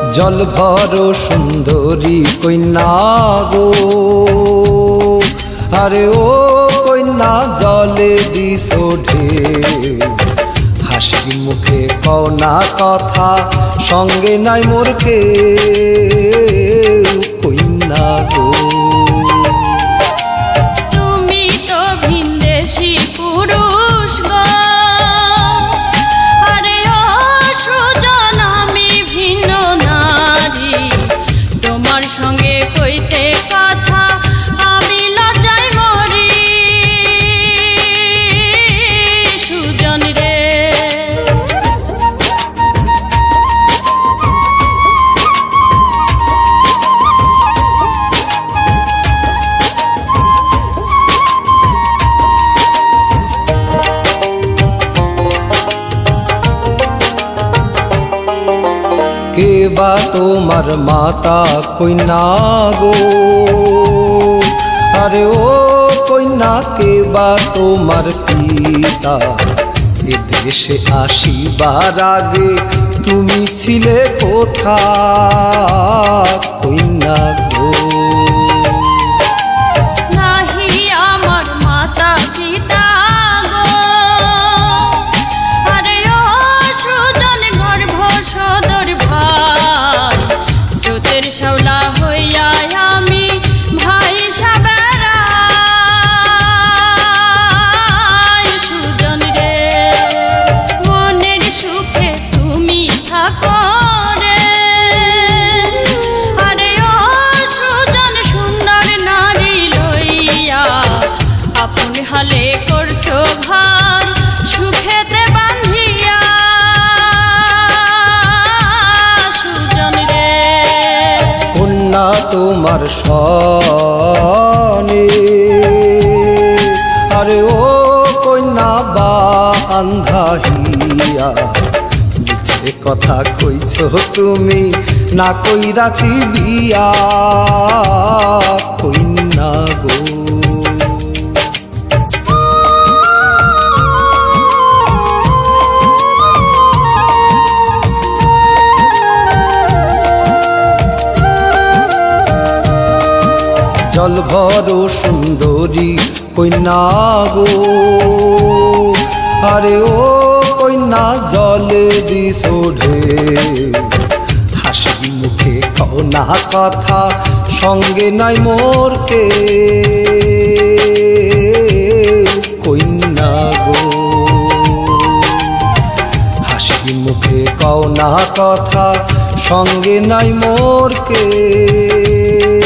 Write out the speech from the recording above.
জল ভর সুন্দরী কন্যা গো, আরে ও কন্যা জলে দিছো ঢেউ, হাসি মুখে কও না কথা সঙ্গে নাই মোর কেউ কন্যা গো। তুমি তো ভিনদেশী পুরুষ গো, আরে ও সুজন আমি ভিন্ন নারী, তোমার সঙ্গে কইতে কথা আমি লজ্জায় মরি সুজন রে। কে বা তোমার মাতা কন্যা গো, আরে ও কন্যা কে বা তোমার পিতা, এ দেশে আসিবার আগে তুমি ছিলে কোথায় কন্যা গো। নাহি আমার মাতা পিতা গো, আরে ও সুজন গর্ভ সদর ভাই, স্রোতের শাওলা হইয়া আমি ভাই সাবেরাই সুজন রে। মনের সুখে তুমি থাকো রে, আরে ও সুজন সুন্দর নারী লইয়া আপন হালে করছো ঘর সুখেতে বান্ধিয়া সুজন রে। কন্যা তোমার সনে, আরে ও কন্যা বা আন্ধা হিয়া, মিছে কথা কইছ তুমি না কইরাছি বিয়া কন্যা গো। জল ভর সুন্দরী কন্যা গো, আরে ও কন্যা জলে দিছো ঢেউ, হাসি মুখে কও না কথা সঙ্গে নাই মোর কেউ কন্যা গো। হাসি মুখে কও না কথা সঙ্গে নাই মোর কেউ।